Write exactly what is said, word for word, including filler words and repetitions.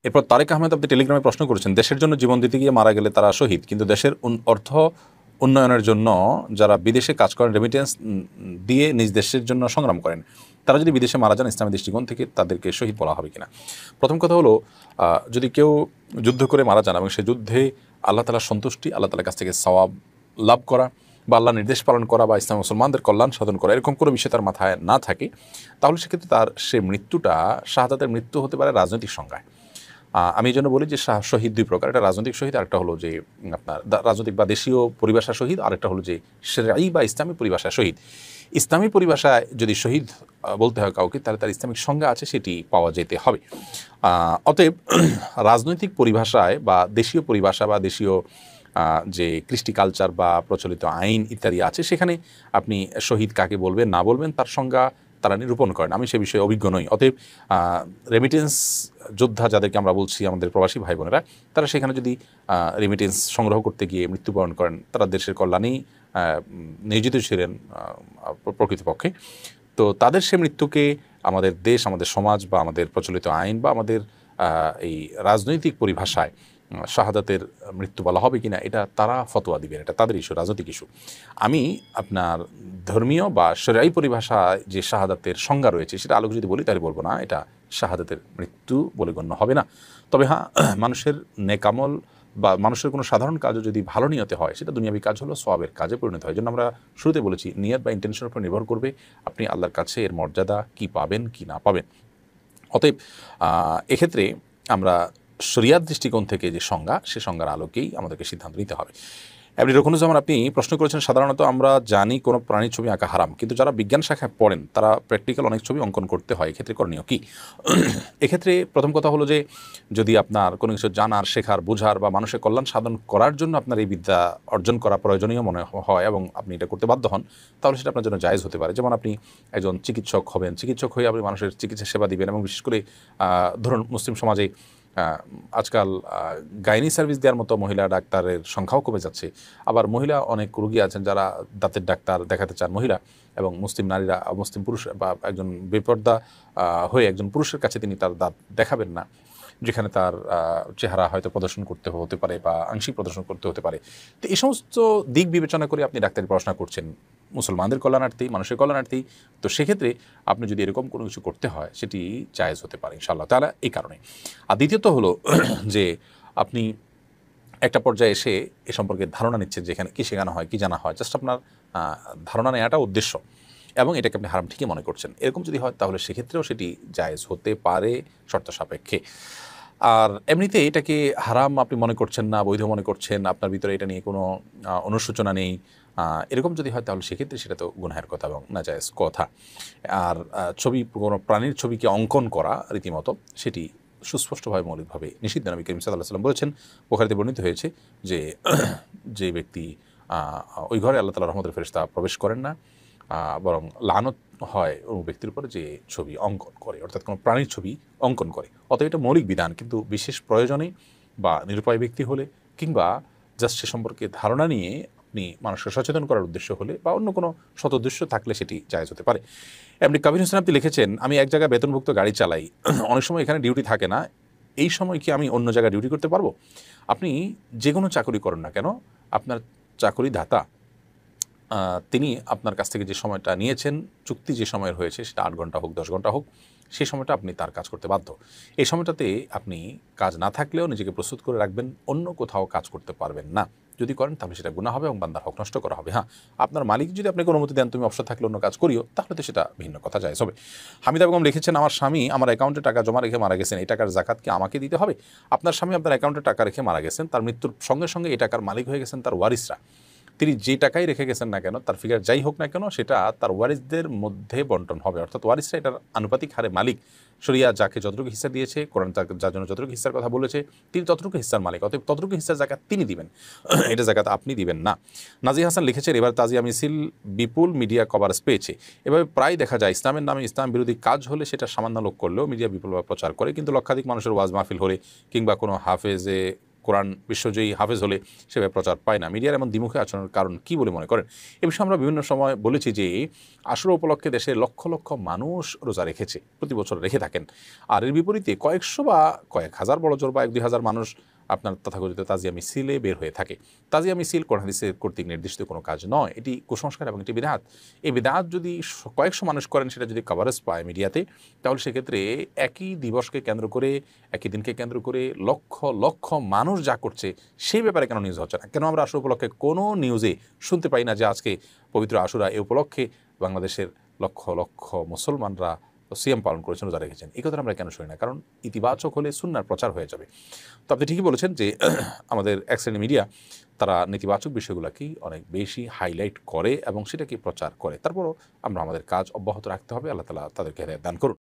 এরপর তারেক আহমেদ আপনি টেলিগ্রামে প্রশ্ন করেছেন, দেশের জন্য জীবন দিতে গিয়ে মারা গেলে তারা শহীদ, কিন্তু দেশের অর্থ উন্নয়নের জন্য যারা বিদেশে কাজ করেন, রেমিটেন্স দিয়ে নিজ দেশের জন্য সংগ্রাম করেন, তারা যদি বিদেশে মারা যান ইসলামী দৃষ্টিকোণ থেকে তাদেরকে শহীদ বলা হবে কিনা? প্রথম কথা হলো, যদি কেউ যুদ্ধ করে মারা যান এবং সে যুদ্ধে আল্লাহ তাআলার সন্তুষ্টি, আল্লাহ তাআলার কাছ থেকে সওয়াব লাভ করা বা আল্লাহ নির্দেশ পালন করা বা ইসলাম মুসলমানদের কল্যাণ সাধন করা, এরকম কোনো বিষয় তার মাথায় না থাকে, তাহলে সেক্ষেত্রে তার সে মৃত্যুটা শাহাদাতের মৃত্যু হতে পারে রাজনৈতিক সংজ্ঞায়। আমি এই জন্য বলি যে শহীদ দুই প্রকার, একটা রাজনৈতিক শহীদ, আরেকটা হলো যে আপনার রাজনৈতিক বা দেশীয় পরিভাষা শহীদ, আরেকটা হলো যে শরঈ বা ইসলামী পরিভাষা শহীদ। ইসলামী পরিভাষায় যদি শহীদ বলতে হয় কাউকে, তাহলে তার ইসলামিক সংজ্ঞা আছে, সেটি পাওয়া যেতে হবে। অতএব রাজনৈতিক পরিভাষায় বা দেশীয় পরিভাষা বা দেশীয় যে কৃষ্টি কালচার বা প্রচলিত আইন ইত্যাদি আছে, সেখানে আপনি শহীদ কাকে বলবেন না বলবেন তার সংজ্ঞা তারা নিরূপণ করেন, আমি সে বিষয়ে অভিজ্ঞ নই। অতএব রেমিটেন্স যোদ্ধা যাদেরকে আমরা বলছি আমাদের প্রবাসী ভাই বোনেরা, তারা সেখানে যদি রেমিটেন্স সংগ্রহ করতে গিয়ে মৃত্যুবরণ করেন, তারা দেশের কল্যাণেই নিয়োজিত ছিলেন প্রকৃতপক্ষে, তো তাদের সে মৃত্যুকে আমাদের দেশ, আমাদের সমাজ বা আমাদের প্রচলিত আইন বা আমাদের এই রাজনৈতিক পরিভাষায় শাহাদাতের মৃত্যু বলা হবে কিনা, এটা তারা ফতোয়া দিবেন, এটা তাদের ইস্যু, রাজনৈতিক ইস্যু। আমি আপনার ধর্মীয় বা শরঈ পরিভাষায় যে শাহাদাতের সংজ্ঞা রয়েছে সেটা আলোক যদি বলি, তাহলে বলবো না এটা শাহাদাতের মৃত্যু বলে গণ্য হবে না। তবে হ্যাঁ, মানুষের নেকামল বা মানুষের কোনো সাধারণ কাজও যদি ভালো নিয়তে হয়, সেটা দুনিয়াবী কাজ হলো সওয়াবের কাজে পরিণত হয়। এই জন্য আমরা শুরুতে বলেছি, নিয়ত বা ইন্টেনশনের উপর নির্ভর করবে আপনি আল্লাহর কাছে এর মর্যাদা কি পাবেন কি না পাবেন। অতএব এক্ষেত্রে আমরা শরিয়াত দৃষ্টিকোণ থেকে যে সংজ্ঞা, সে সংজ্ঞার আলোকেই আমাদেরকে সিদ্ধান্ত নিতে হবে। এমনি রকুনুজ্জামান আপনি প্রশ্ন করেছেন, সাধারণত আমরা জানি কোনো প্রাণীর ছবি আঁকা হারাম, কিন্তু যারা বিজ্ঞান শাখায় পড়েন তারা প্র্যাকটিক্যাল অনেক ছবি অঙ্কন করতে হয়, এক্ষেত্রে করণীয় কী? এক্ষেত্রে প্রথম কথা হলো যে, যদি আপনার কোনো কিছু জানার, শেখার, বোঝার বা মানুষের কল্যাণ সাধন করার জন্য আপনার এই বিদ্যা অর্জন করা প্রয়োজনীয় মনে হয় এবং আপনি এটা করতে বাধ্য হন, তাহলে সেটা আপনার জন্য জায়েজ হতে পারে। যেমন আপনি একজন চিকিৎসক হবেন, চিকিৎসক হয়ে আপনি মানুষের চিকিৎসা সেবা দিবেন, এবং বিশেষ করে ধরুন মুসলিম সমাজে আজকাল গাইনি সার্ভিস দেওয়ার মতো মহিলা ডাক্তারের সংখ্যাও কমে যাচ্ছে। আবার মহিলা অনেক রোগী আছেন যারা দাঁতের ডাক্তার দেখাতে চান মহিলা, এবং মুসলিম নারীরা, মুসলিম পুরুষ বা একজন বেপর্দা হয়ে একজন পুরুষের কাছে তিনি তার দাঁত দেখাবেন না, যেখানে তার চেহারা হয়তো প্রদর্শন করতে হতে পারে বা আংশিক প্রদর্শন করতে হতে পারে। তো এই সমস্ত দিক বিবেচনা করে আপনি ডাক্তারি পড়াশোনা করছেন মুসলমানদের কল্যাণার্থী, মানুষের কল্যাণার্থী, তো সেক্ষেত্রে আপনি যদি এরকম কোনো কিছু করতে হয় সেটি জায়েজ হতে পারে ইনশাআল্লাহ তাআলা। এই কারণে আর দ্বিতীয়ত হলো যে আপনি একটা পর্যায়ে এসে এ সম্পর্কে ধারণা নিচ্ছেন যে এখানে কী শেখানো হয়, কী জানা হয়, জাস্ট আপনার ধারণা নেওয়াটা উদ্দেশ্য, এবং এটাকে আপনি হারাম ঠিকই মনে করছেন। এরকম যদি হয় তাহলে সেক্ষেত্রেও সেটি জায়েজ হতে পারে শর্ত সাপেক্ষে। আর এমনিতে এটাকে হারাম আপনি মনে করছেন না, বৈধ মনে করছেন, আপনার ভিতরে এটা নিয়ে কোনো অনুশোচনা নেই, এরকম যদি হয় তাহলে সেক্ষেত্রে সেটা তো গুনাহের কথা এবং নাজায়েজ কথা। আর ছবি, কোনো প্রাণীর ছবিকে অঙ্কন করা রীতিমতো, সেটি সুস্পষ্টভাবে মৌলিকভাবে নিষিদ্ধ। নবী করিম সাল্লাল্লাহু আলাইহি ওয়াসাল্লাম বলেছেন, বুখারীতে বর্ণিত হয়েছে যে যে ব্যক্তি ওই ঘরে আল্লাহ তাআলার রহমতের ফেরেশতা প্রবেশ করেন না, বরং লানত হয় ওই ব্যক্তির উপরে যে ছবি অঙ্কন করে, অর্থাৎ কোনো প্রাণীর ছবি অঙ্কন করে। অতএব এটা মৌলিক বিধান, কিন্তু বিশেষ প্রয়োজনে বা নিরুপায় ব্যক্তি হলে কিংবা জাস্ট সে সম্পর্কে ধারণা নিয়ে আপনি মানুষকে সচেতন করার উদ্দেশ্য হলে বা অন্য কোনো সৎ উদ্দেশ্য থাকলে সেটি জায়েজ হতে পারে। এমনি কবির হোসেন আপনি লিখেছেন, আমি এক জায়গায় বেতনভুক্ত গাড়ি চালাই, অনেক সময় এখানে ডিউটি থাকে না, এই সময় কি আমি অন্য জায়গায় ডিউটি করতে পারবো? আপনি যে কোনো চাকরি করেন না কেন, আপনার চাকরি দাতা তিনি আপনার কাছ থেকে যে সময়টা নিয়েছেন, চুক্তি যে সময়ের হয়েছে, সেটা আট ঘন্টা হোক দশ ঘন্টা হোক, সেই সময়টা আপনি তার কাজ করতে বাধ্য। এই সময়টাতে আপনি কাজ না থাকলেও নিজেকে প্রস্তুত করে রাখবেন, অন্য কোথাও কাজ করতে পারবেন না। যদি করেন তাহলে সেটা গুনাহ হবে এবং বান্দার হক নষ্ট করা হবে। হ্যাঁ, আপনার মালিক যদি আপনাকে অনুমতি দেন তুমি অবসর থাকলে অন্য কাজ করিও, তাহলে তো সেটা ভিন্ন কথা, জায়েজ হবে। হামিদা বেগম লিখেছেন, আমার স্বামী আমার অ্যাকাউন্টে টাকা জমা রেখে মারা গেছেন, এই টাকার জাকাত কি আমাকে দিতে হবে? আপনার স্বামী আপনার অ্যাকাউন্টে টাকা রেখে মারা গেছেন, তার মৃত্যুর সঙ্গে সঙ্গে এই টাকার মালিক হয়ে গেছেন তার ওয়ারিসরা। তিনি যে টাকাই রেখে গেছেন না কেন, তার ফিগার যাই হোক না কেন, সেটা তার ওয়ারিসদের মধ্যে বন্টন হবে, অর্থাৎ ওয়ারিসরা এটার আনুপাতিক হারে মালিক। শরিয়া যাকে যতটুকু হিস্সা দিয়েছে, কোরআন যার জন্য যতটুকু হিস্সার কথা বলেছে, তিনি ততটুকু হিস্সার মালিক, অতএব ততটুকু হিস্সার জাকাত তিনি দিবেন, এটা জাকাত আপনি দিবেন না। নাজি হাসান লিখেছেন, এবার তাজিয়া মিছিল বিপুল মিডিয়া কভারেজ পেয়েছে। এভাবে প্রায় দেখা যায় ইসলামের নামে ইসলাম বিরোধী কাজ হলে সেটা সামান্য লোক করলেও মিডিয়া বিপুলভাবে প্রচার করে, কিন্তু লক্ষাধিক মানুষের ওয়াজ মাহফিল হলে কিংবা কোনো হাফেজে কোরআন বিশ্বজয়ী হাফেজ হলে সেভাবে প্রচার পায় না। মিডিয়ার এমন দ্বিমুখী আচরণের কারণ কী বলে মনে করেন? এ বিষয়ে আমরা বিভিন্ন সময় বলেছি যে আশুরা উপলক্ষে দেশে লক্ষ লক্ষ মানুষ রোজা রেখেছে, প্রতি বছর রেখে থাকেন। আর এর বিপরীতে কয়েকশো বা কয়েক হাজার বড় জোর বা এক দুই হাজার মানুষ আপনার তথাকথিত তাজিয়া মিছিলে বের হয়ে থাকে। তাজিয়া মিছিল কোরআন হাদিসের কর্তৃক নির্দিষ্ট কোনো কাজ নয়, এটি কুসংস্কার এবং এটি বিদআত। এই বিদআত যদি কয়েকশো মানুষ করেন, সেটা যদি কভারেজ পায় মিডিয়াতে, তাহলে সেক্ষেত্রে একই দিবসকে কেন্দ্র করে, একই দিনকে কেন্দ্র করে লক্ষ লক্ষ মানুষ যা করছে সেই ব্যাপারে কেন নিউজ হচ্ছে না? কেন আমরা আশুরা উপলক্ষে কোনো নিউজে শুনতে পাই না যে আজকে পবিত্র আশুরা এ উপলক্ষে বাংলাদেশের লক্ষ লক্ষ মুসলমানরা সিয়াম পালন করেছেন, রোজা রেখেছেন? এই কথাটা আমরা কেন শুনি না? কারণ ইতিবাচক হলে সুন্নাহর প্রচার হয়ে যাবে। তো আপনি ঠিকই বলেছেন যে আমাদের এক শ্রেণী মিডিয়া তারা নেতিবাচক বিষয়গুলোকেই অনেক বেশি হাইলাইট করে এবং সেটাকে প্রচার করে। তারপরও আমরা আমাদের কাজ অব্যাহত রাখতে হবে। আল্লাহ তাআলা তাদেরকে হেদায়েত দান করুন।